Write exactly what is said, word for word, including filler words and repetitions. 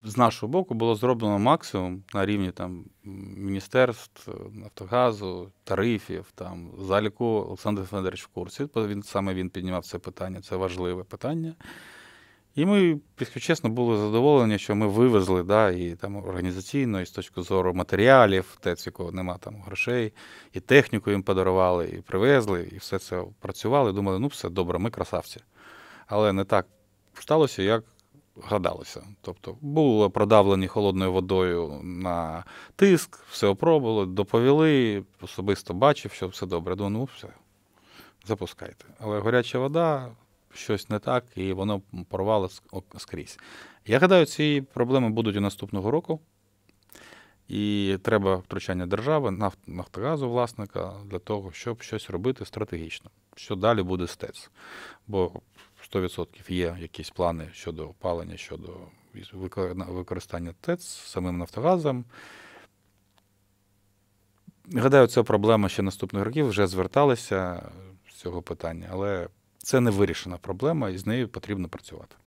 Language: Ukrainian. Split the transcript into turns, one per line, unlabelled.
З нашого боку було зроблено максимум на рівні там міністерств, "Нафтогазу", тарифів, там заліку. Олександр Федорович в курсі, бо він саме він піднімав це питання, це важливе питання. І ми, якщо чесно, були задоволені, що ми вивезли, да, і там організаційно, і з точки зору матеріалів, ТЕЦ, якого нема там грошей, і техніку їм подарували, і привезли, і все це працювали. Думали, ну все добре, ми красавці. Але не так сталося, як гадалося. Тобто було продавлені холодною водою на тиск, все опробували, доповіли, особисто бачив, що все добре. Думаю, ну все, запускайте. Але гаряча вода, щось не так, і воно порвало скрізь. Я гадаю, ці проблеми будуть і наступного року. І треба втручання держави, Нафтогазу, власника, для того, щоб щось робити стратегічно. Що далі буде з ТЕЦ. Бо сто відсотків є якісь плани щодо опалення, щодо використання ТЕЦ самим Нафтогазом. Гадаю, це проблема ще наступних років, вже зверталися з цього питання, але це не вирішена проблема, і з нею потрібно працювати.